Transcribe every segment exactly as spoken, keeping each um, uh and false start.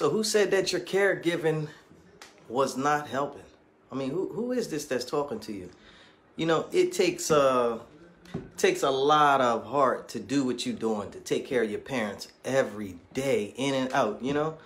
So who said that your caregiving was not helping? I mean, who who is this that's talking to you? You know, it takes uh takes a lot of heart to do what you're doing, to take care of your parents every day, in and out, you know?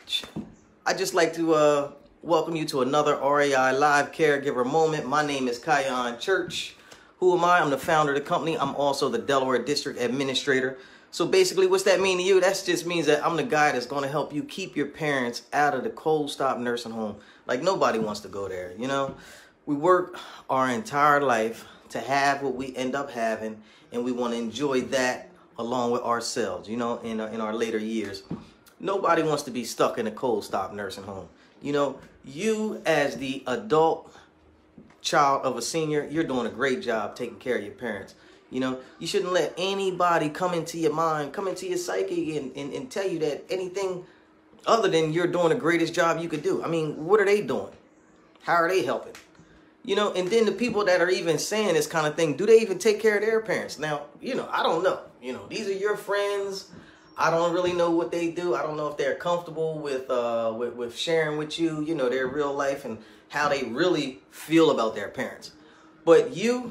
I just like to uh, welcome you to another R A I Live Caregiver Moment. My name is Kion Church. Who am I? I'm the founder of the company. I'm also the Delaware District Administrator. So basically, what's that mean to you? That just means that I'm the guy that's going to help you keep your parents out of the cold stop nursing home. Like, nobody wants to go there, you know? We work our entire life to have what we end up having, and we want to enjoy that along with ourselves, you know, in, in our later years. Nobody wants to be stuck in a cold stop nursing home. You know, you as the adult child of a senior, you're doing a great job taking care of your parents. You know, you shouldn't let anybody come into your mind, come into your psyche and, and, and tell you that anything other than you're doing the greatest job you could do. I mean, what are they doing? How are they helping? You know, and then the people that are even saying this kind of thing, do they even take care of their parents? Now, you know, I don't know. You know, these are your friends. I don't really know what they do. I don't know if they're comfortable with, uh, with, with sharing with you, you know, their real life and how they really feel about their parents. But you,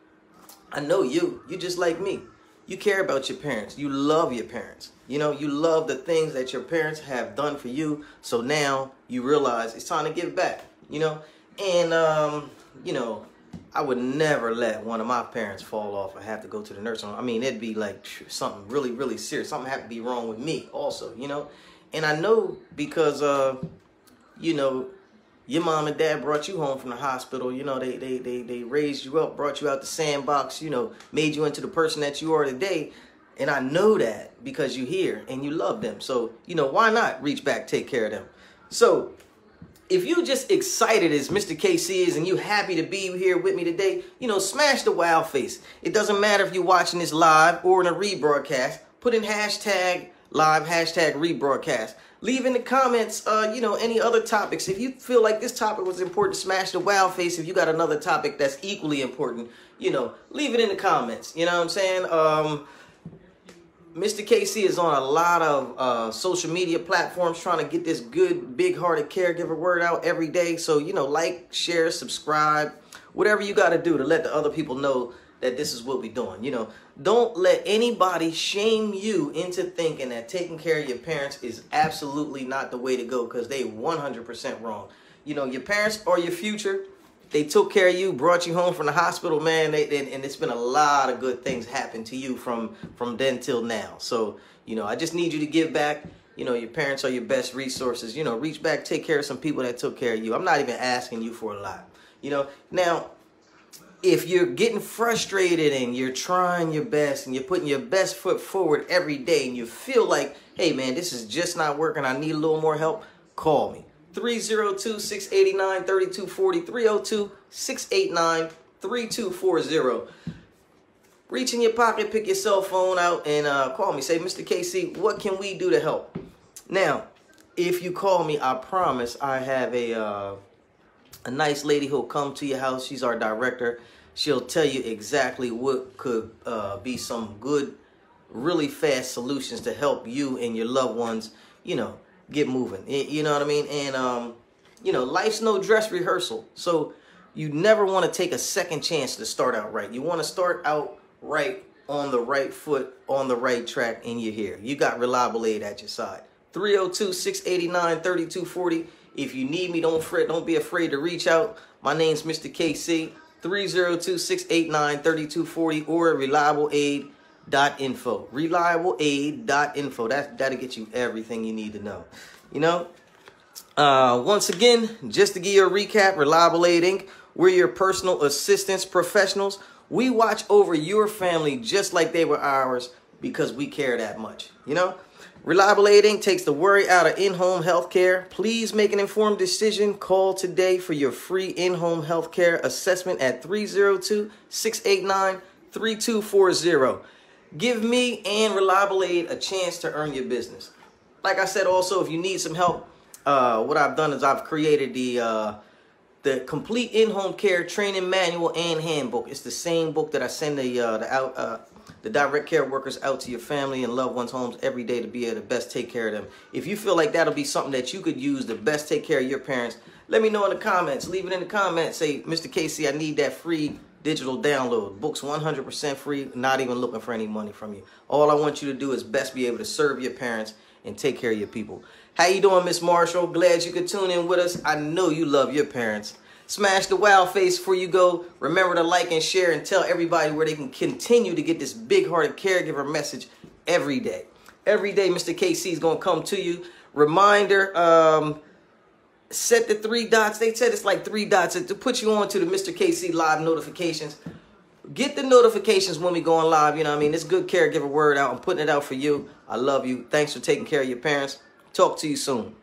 I know you, you just like me. You care about your parents. You love your parents. You know, you love the things that your parents have done for you. So now you realize it's time to give back, you know. And, um, you know, I would never let one of my parents fall off or have to go to the nursing home. I mean, it'd be like something really, really serious. Something have to be wrong with me also, you know. And I know because, uh, you know, your mom and dad brought you home from the hospital. You know, they, they, they, they raised you up, brought you out the sandbox, you know, made you into the person that you are today. And I know that because you're here and you love them. So, you know, why not reach back, take care of them? So if you just excited as Mister K C is and you happy to be here with me today, you know, smash the wow face. It doesn't matter if you're watching this live or in a rebroadcast. Put in hashtag live, hashtag rebroadcast. Leave in the comments, uh, you know, any other topics. If you feel like this topic was important, smash the wow face. If you got another topic that's equally important, you know, leave it in the comments. You know what I'm saying? Um, Mister K C is on a lot of uh, social media platforms trying to get this good, big-hearted caregiver word out every day. So, you know, like, share, subscribe, whatever you got to do to let the other people know that this is what we're doing. You know, don't let anybody shame you into thinking that taking care of your parents is absolutely not the way to go, because they one hundred percent wrong. You know, your parents are your future. They took care of you, brought you home from the hospital, man, they, and, and it's been a lot of good things happen to you from, from then till now. So, you know, I just need you to give back. You know, your parents are your best resources. You know, reach back, take care of some people that took care of you. I'm not even asking you for a lot. You know, now, if you're getting frustrated and you're trying your best and you're putting your best foot forward every day and you feel like, hey, man, this is just not working, I need a little more help, call me. three oh two, six eight nine, three two four oh, three oh two, six eight nine, three two four oh. Reach in your pocket, pick your cell phone out, and uh, call me. Say, Mister K C, what can we do to help? Now, if you call me, I promise I have a, uh, a nice lady who'll come to your house. She's our director. She'll tell you exactly what could uh, be some good, really fast solutions to help you and your loved ones, you know, get moving. You know what I mean? And, um, you know, life's no dress rehearsal. So you never want to take a second chance to start out right. You want to start out right, on the right foot, on the right track, and you're here. You got reliable aid at your side. three oh two, six eight nine, three two four oh. If you need me, don't fret. Don't be afraid to reach out. My name's Mister K C. three oh two, six eight nine, three two four oh or reliable aid dot info. reliable aid dot info. That, that'll get you everything you need to know. You know, uh, once again, just to give you a recap, Reliable Aid Incorporated, we're your personal assistance professionals. We watch over your family just like they were ours because we care that much. You know, Reliable Aid Incorporated takes the worry out of in-home health care. Please make an informed decision. Call today for your free in-home health care assessment at three oh two, six eight nine, three two four oh. Give me and Reliable Aid a chance to earn your business. Like I said, also, if you need some help, uh, what I've done is I've created the uh, the complete in-home care training manual and handbook. It's the same book that I send the uh, the out uh, the direct care workers out to your family and loved ones' homes every day to be able to best take care of them. If you feel like that'll be something that you could use to best take care of your parents, let me know in the comments. Leave it in the comments. Say, Mister Casey, I need that free digital download. Book's one hundred percent free, not even looking for any money from you. All I want you to do is best be able to serve your parents and take care of your people. How you doing, Miss Marshall? Glad you could tune in with us. I know you love your parents. Smash the wow face before you go. Remember to like and share and tell everybody where they can continue to get this big-hearted caregiver message every day. Every day, Mister K C is going to come to you. Reminder, um, set the three dots. They said it's like three dots to put you on to the Mister K C live notifications. Get the notifications when we go on live. You know what I mean? It's good caregiver word out. I'm putting it out for you. I love you. Thanks for taking care of your parents. Talk to you soon.